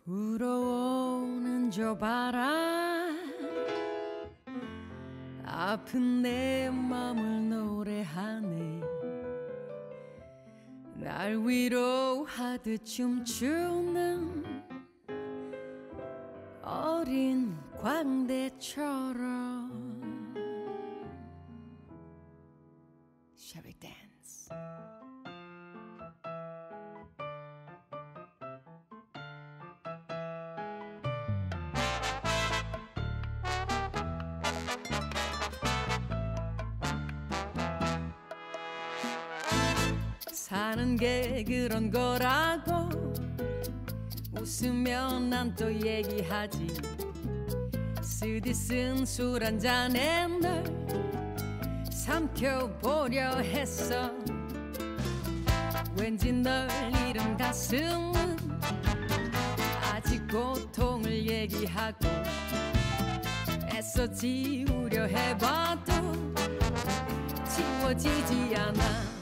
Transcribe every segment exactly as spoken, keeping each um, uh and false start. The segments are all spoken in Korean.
불어오는 저 바람 아픈 내 맘을 노래하네. 날 위로하듯 춤추는 어린 광대처럼. Shall we dance? 사는 게 그런 거라고 웃으면 난 또 얘기하지. 쓰디쓴 술 한 잔에 널 삼켜보려 했어. 왠지 널 잃은 가슴은 아직 고통을 얘기하고 애써 지우려 해봐도 지워지지 않아.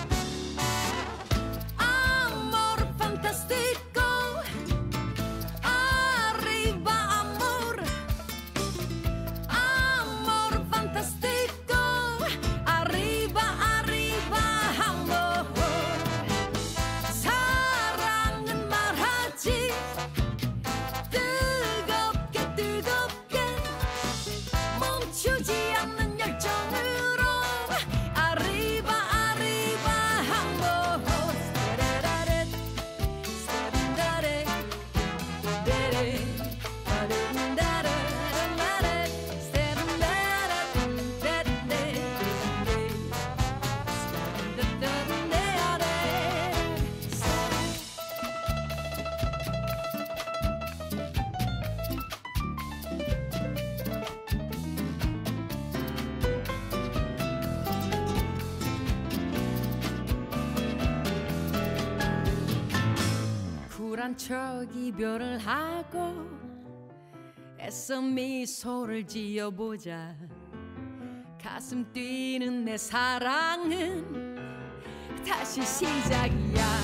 쿨한 척 이별을 하고 애써 미소를 지어보자. 가슴 뛰는 내 사랑은 다시 시작이야.